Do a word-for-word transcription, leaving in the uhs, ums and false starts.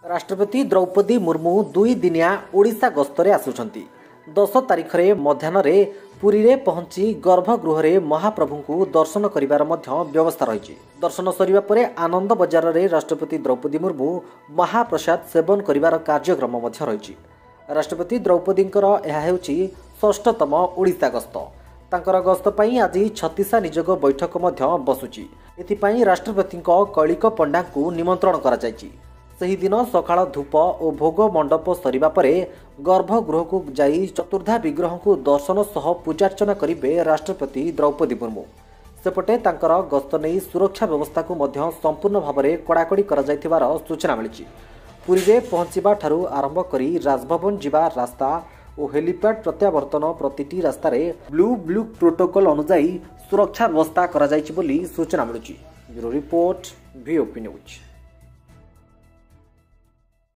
राष्ट्रपति द्रौपदी मुर्मू दुई दिनिया ओडिशा गस्तरे आसुछंती। दस तारिख रे मध्याह्न रे पुरी रे पहुंची गर्भगृह रे महाप्रभु को दर्शन करिवार मध्य व्यवस्था रही। दर्शन सरिबा परे आनंद बजार रे राष्ट्रपति द्रौपदी मुर्मू महाप्रसाद सेवन करिवार कार्यक्रम मध्य रही। राष्ट्रपति द्रौपदींकर यह हेउची षष्ठतम ओडिशा गस्त। तांकर गस्त पई आज छत्तीसा निजोग बैठक मध्य बसुची। एथिपई राष्ट्रपति कलिक पंडा को निमंत्रण करा जायछि। सही दिन सकाळ धूप और भोग मंडप सरिबा परे गर्भगृह को जाई चतुर्धा विग्रह को दर्शन सह पूजार्चना करिबे राष्ट्रपति द्रौपदी मुर्मू। सेपटे तांकर गस्त नहीं सुरक्षा व्यवस्था को मध्य संपूर्ण भाव में कड़ाकड़ी करा जायथिबार सूचना मिली। पुरी रे पहुंचीबा ठारू आरंभ करी राजभवन जिबा रास्ता और हेलीपैड प्रत्यावर्तन प्रतिटी रास्ता रे ब्लू ब्लू प्रोटोकॉल अनुसार सुरक्षा व्यवस्था करा जायछि बोली सूचना मिलुची। Bureau report VOP news.